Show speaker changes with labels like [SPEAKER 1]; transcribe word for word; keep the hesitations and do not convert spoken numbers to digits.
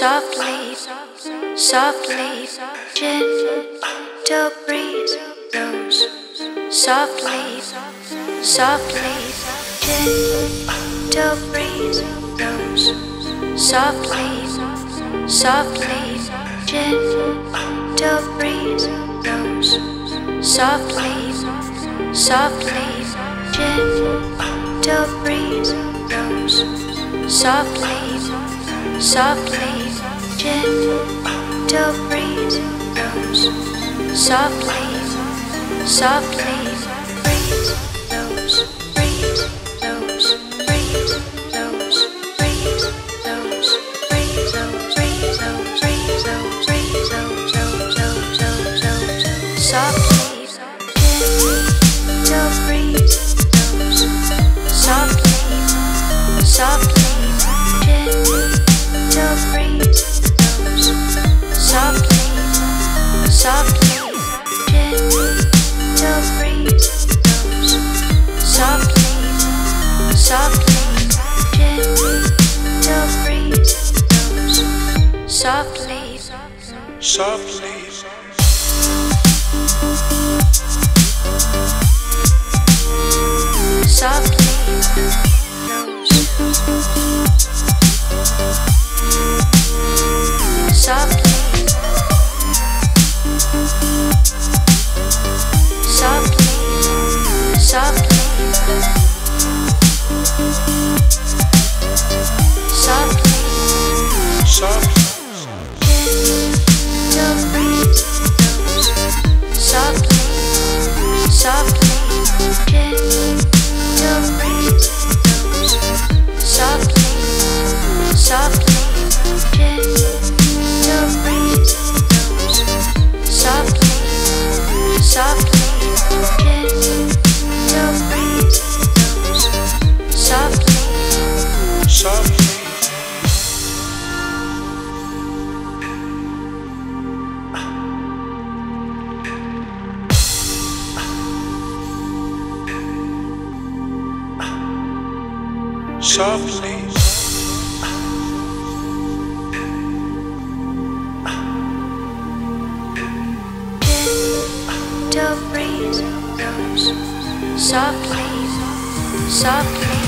[SPEAKER 1] Softly, softly, gentle breeze blows. Softly, softly, gentle breeze blows. Softly, softly, gentle breeze blows. Softly, softly, gentle breeze blows. Softly, softly, gentle breeze blows. Softly, softly, breeze blows, breeze blows, breeze blows, breeze blows, breeze blows, breeze blows, breeze blows, breeze blows. Softly, gentle breeze blows. Softly, softly, gentle breeze blows. Softly, softly, gentle breeze blows. Softly, softly, gentle breeze blows. Softly,
[SPEAKER 2] softly,
[SPEAKER 1] softly blows. Softly, softly, softly, softly,
[SPEAKER 2] softly,
[SPEAKER 1] gentle breeze blows. Softly, softly, gentle breeze blows. Softly, softly, gentle breeze blows. Softly, softly, gentle breeze blows. Softly,
[SPEAKER 2] softly, softly,
[SPEAKER 1] gentle breeze blows. Softly, softly,